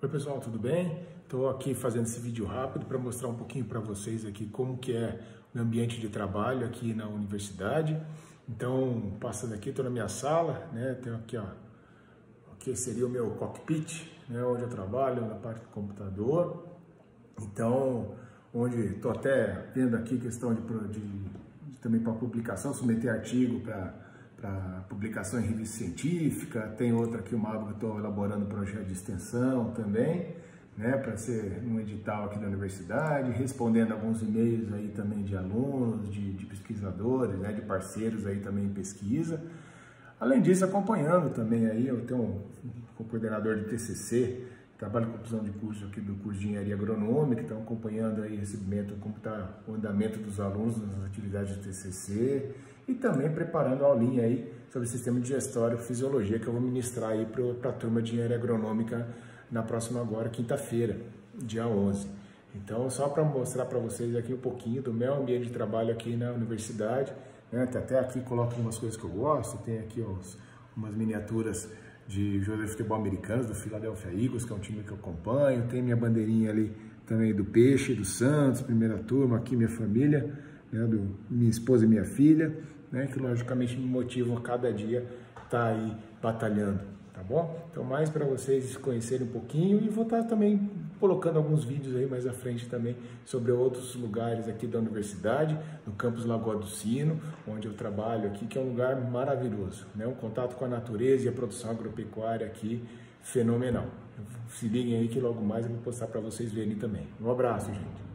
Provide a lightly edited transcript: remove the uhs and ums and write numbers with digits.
Oi pessoal, tudo bem? Estou aqui fazendo esse vídeo rápido para mostrar um pouquinho para vocês aqui como que é o ambiente de trabalho aqui na universidade. Então, passando aqui, estou na minha sala, né? Tenho aqui, ó, aqui seria o meu cockpit, né? Onde eu trabalho, na parte do computador. Então, onde estou até vendo aqui questão de também para publicação, submeter artigo para publicação em revista científica. Tem outra aqui, uma aba que estou elaborando projeto de extensão também, né, para ser um edital aqui da universidade, respondendo alguns e-mails aí também de alunos, de pesquisadores, né, de parceiros aí também em pesquisa. Além disso, acompanhando também aí, eu tenho um coordenador de TCC, trabalho com opção de curso aqui do curso de Engenharia Agronômica, estão acompanhando aí o recebimento, como está o andamento dos alunos nas atividades de TCC e também preparando a aulinha aí sobre o sistema digestório e fisiologia que eu vou ministrar aí para a turma de Engenharia Agronômica na próxima agora, quinta-feira, dia 11. Então, só para mostrar para vocês aqui um pouquinho do meu ambiente de trabalho aqui na universidade, né? Até aqui coloco algumas coisas que eu gosto, tem aqui umas miniaturas de jogadores de futebol americanos, do Philadelphia Eagles, que é um time que eu acompanho. Tem minha bandeirinha ali também do Peixe, do Santos, primeira turma, aqui minha família, né, minha esposa e minha filha, né, que logicamente me motivam a cada dia estar aí batalhando, tá bom? Então, mais para vocês conhecerem um pouquinho, e vou estar também colocando alguns vídeos aí mais à frente também sobre outros lugares aqui da universidade, no campus Lagoa do Sino, onde eu trabalho aqui, que é um lugar maravilhoso, né? Um contato com a natureza e a produção agropecuária aqui fenomenal. Se liguem aí que logo mais eu vou postar para vocês verem também. Um abraço, gente.